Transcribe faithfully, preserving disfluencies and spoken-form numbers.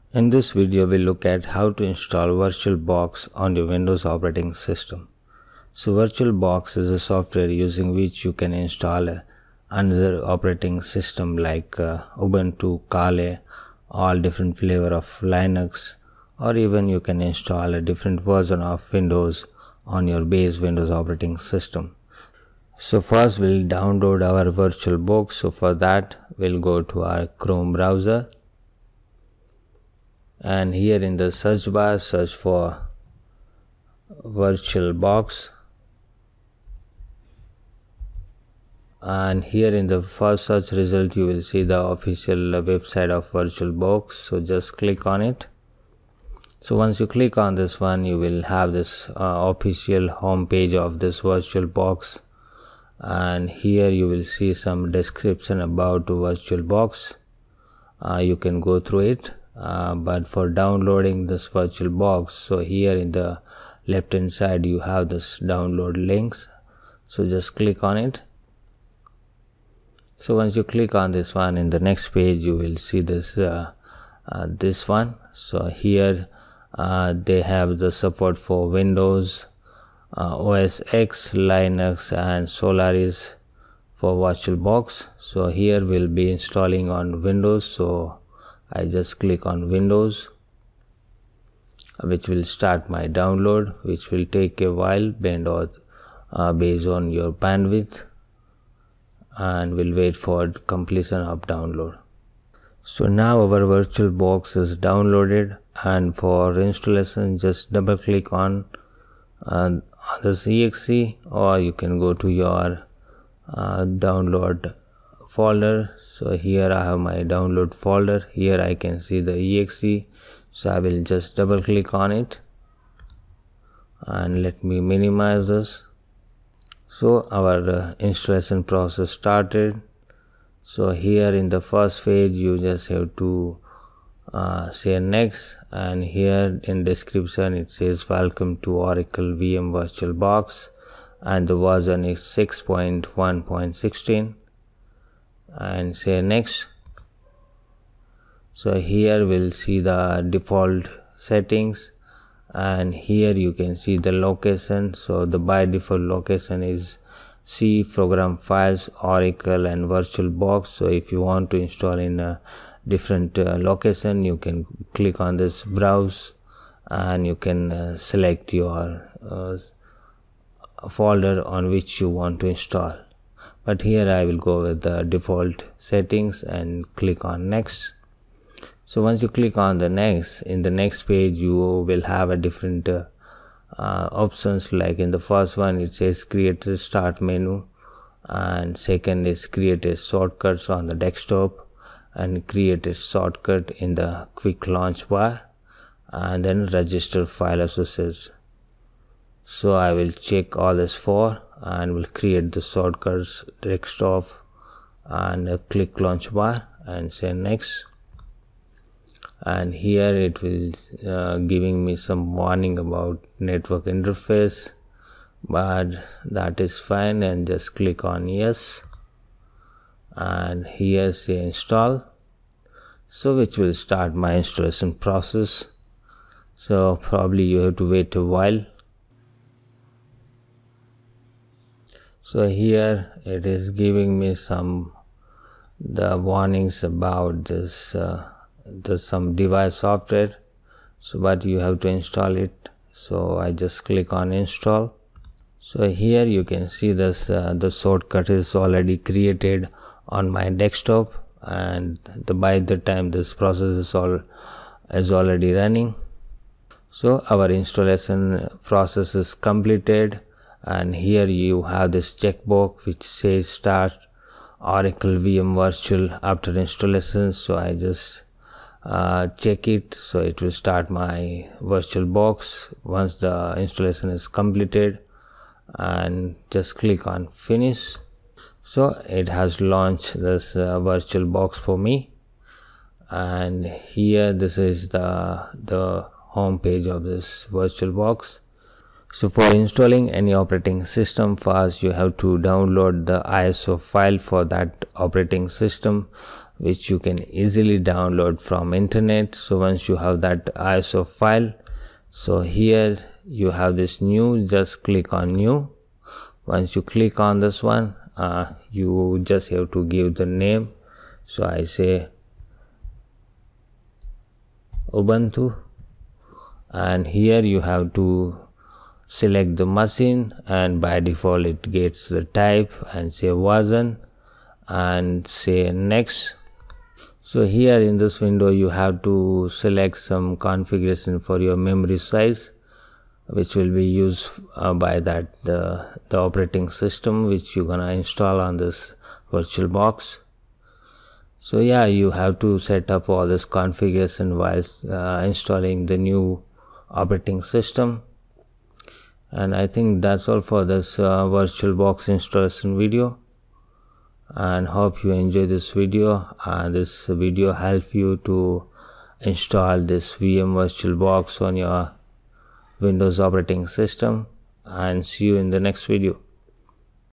In this video, we'll look at how to install VirtualBox on your Windows operating system. So VirtualBox is a software using which you can install a, another operating system like uh, Ubuntu, Kali, all different flavor of Linux, or even you can install a different version of Windows on your base Windows operating system. So first we'll download our VirtualBox. So for that we'll go to our Chrome browser, and here in the search bar search for VirtualBox, and here in the first search result you will see the official website of VirtualBox. So just click on it. So once you click on this one, you will have this uh, official home page of this VirtualBox, and here you will see some description about VirtualBox. Uh, you can go through it, uh, but for downloading this VirtualBox, so here in the left hand side you have this download links. So just click on it. So once you click on this one, in the next page you will see this uh, uh, this one. So here uh, they have the support for Windows, Uh, O S X, Linux, and Solaris for VirtualBox. So here we'll be installing on Windows, so I just click on Windows, which will start my download, which will take a while based on, uh, based on your bandwidth, and we'll wait for completion of download. So now our VirtualBox is downloaded, and for installation just double click on uh, this E X E, or you can go to your uh, download folder. So here I have my download folder. Here I can see the E X E, so I will just double click on it, and let me minimize this. So our uh, installation process started. So here in the first phase you just have to Uh, say next, and here in description it says welcome to Oracle V M VirtualBox, and the version is six point one point one six, and say next. So here we'll see the default settings, and here you can see the location. So the by default location is C, program files, Oracle, and VirtualBox. So if you want to install in a different uh, location, you can click on this browse, and you can uh, select your uh, folder on which you want to install. But here I will go with the default settings and click on next. So once you click on the next, in the next page you will have a different uh, uh, options. Like in the first one it says create a start menu, and second is create a shortcuts on the desktop, and create a shortcut in the quick launch bar, and then register file associates. So I will check all this four, and will create the shortcuts desktop and a quick launch bar, and say next. And here it will uh, giving me some warning about network interface, but that is fine, and just click on yes, and here say install, so which will start my installation process. So probably you have to wait a while. So here it is giving me some the warnings about this uh, the some device software, so but you have to install it. So I just click on install. So here you can see this uh, the shortcut is already created on my desktop, and the by the time this process is all is already running. So our installation process is completed, and here you have this checkbox which says start Oracle V M Virtual after installation. So I just uh, check it, so it will start my VirtualBox once the installation is completed, and just click on finish. So it has launched this uh, VirtualBox for me, and here this is the the home page of this VirtualBox. So for installing any operating system, first you have to download the I S O file for that operating system, which you can easily download from internet. So once you have that I S O file, so here you have this new, just click on new. Once you click on this one, uh, you just have to give the name. So I say Ubuntu, and here you have to select the machine, and by default it gets the type and say version and say next. So here in this window you have to select some configuration for your memory size, which will be used uh, by that the, the operating system which you're gonna install on this VirtualBox. So yeah, you have to set up all this configuration while uh, installing the new operating system. And I think that's all for this uh, VirtualBox installation video, and hope you enjoy this video, and this video help you to install this V M VirtualBox on your Windows operating system, and see you in the next video.